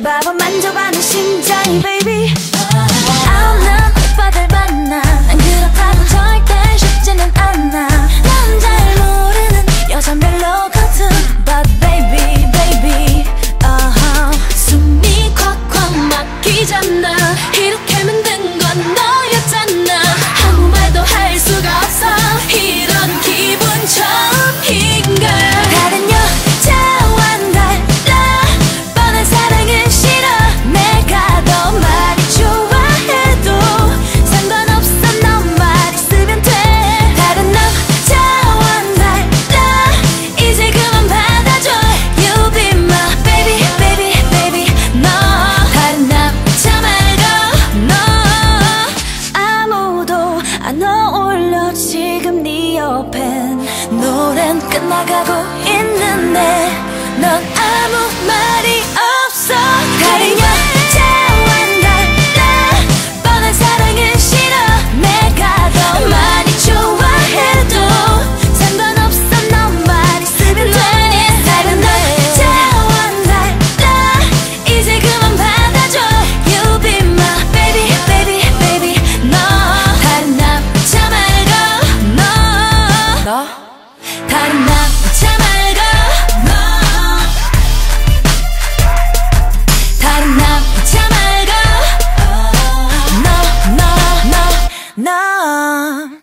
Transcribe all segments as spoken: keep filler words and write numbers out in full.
만져봐봐 만져봐는 심장이 baby. 아우 난 오빠들 만나 난 그렇다고 절대 쉽지는 않아. 난 잘 모르는 여자 멜로거든 but baby baby uh-huh. 숨이 콱콱 막히잖아. 이렇게 만든 건 너였잖아. 아무 말도 할 수가 없어. 이런 기분 처음인걸. 다른 여자와 달라 뻔한 사랑은 싫어. 내가 더 많이 좋아해도 상관없어. 너만 있으면 돼. 다른 남자와 달라 이제 그만 받아줘. You be my baby baby baby 너. 다른 남자 말고 너. 아무도 안 어울려 지금 네 옆엔. 노래는 끝나가고 있는데 넌 아무 말이 없어. 다른 여자와 달라 뻔한 사랑은 싫어. 내가 더 많이 좋아해도 상관없어. 너만 있으면 돼. 다른 여자와 달라 이제 그만 받아줘. You be my baby baby baby 너. 다른 남자 말고 너. 너? 다른 남자 말고 너. 다른 남자 말고 너 너 너 너.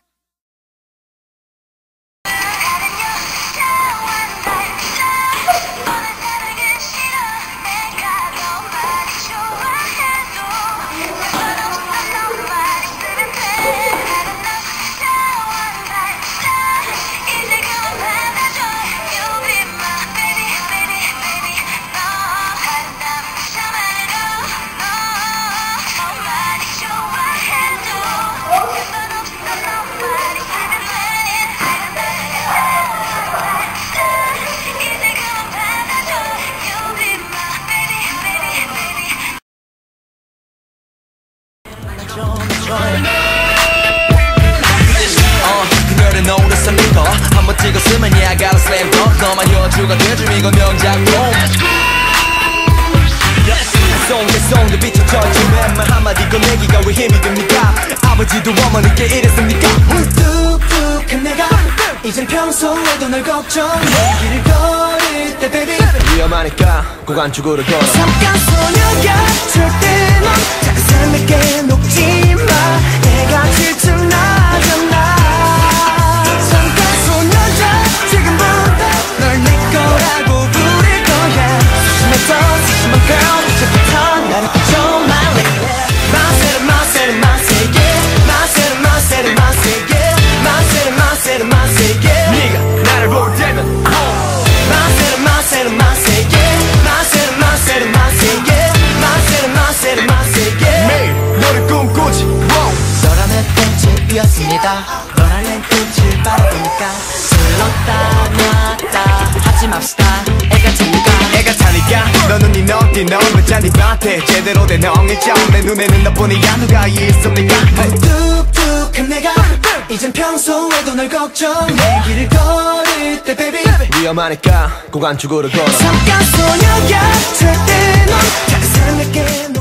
그녀를 오래서 믿어. 한번 찍었으면 yeah I got a slam dunk. 너만 여주가 돼줌 이건 명작품. 송대송대 비춰져 있지 웬만 한마디 꺼내기가 왜 힘이 듭니까? 아버지도 어머니께 이랬습니까? 뚝뚝한 내가 이젠 평소에도 널 걱정해. 길을 걸을 때 baby 위험하니까 꼭 안쪽으로 걸어. 잠깐 소녀야 절대 넌 작은 사람에게 녹지 마. 내가 질투나잖아. 잠깐 소녀야 지금부터 널 내 거라고 부를 거야. 조심해서 조심한 girl 이제부터 나를 좀 말래. 마세르 마세르 마세게 마세르 마세르 마세게 마세르 마세르 마세게 네가 나를 볼 때면 마세르 마세르 마세게 마세르 마세르 마세게 마세르 마세르 마세게 매일 너를 꿈꾸지. 너란 내 꽃이 피었습니다. 너란 내 꽃을 바라보니까 슬렀다 놨다 하지 맙시다. 애가 차니까 애가 타니까 너는 네 너띠 넌 짠이 밭에 제대로 된 엉일점. 내 눈에는 너뿐이야 누가 있습니까? 뚝뚝한 내가 이젠 평소에도 널 걱정해. 길을 걸을 때 baby 위험하니까 꼭 안쪽으로 걸어. 잠깐 소녀야 절대 넌 작은 사람에게